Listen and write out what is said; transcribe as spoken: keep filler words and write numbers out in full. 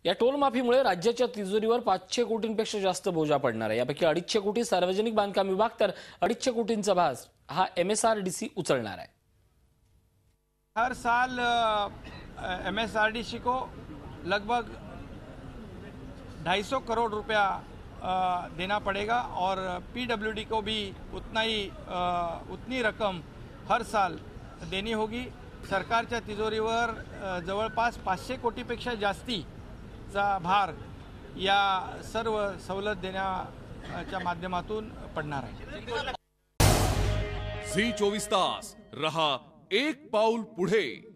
या टोलमाफीमुळे राज्याच्या तिजोरीवर पाचशे कोटींपेक्षा जास्त बोजा पडणार आहे। यापैकी अडीचशे कोटी सार्वजनिक बांधकाम विभाग तर अडीचशे कोटींचा भार हा एमएसआरडीसी उचलणार आहे। हर साल एमएसआरडीसी को लगभग ढाई सौ करोड़ रुपया देना पड़ेगा और पीडब्ल्यूडी को भी उतना ही उतनी रकम हर साल देनी होगी। सरकारच्या तिजोरीवर जवळपास पाचशे कोटीपेक्षा जास्तीचा भार या सर्व सवलत देण्याच्या माध्यमातून पडणार आहे। झी चोवीस तास रहा एक पाऊल पुढे।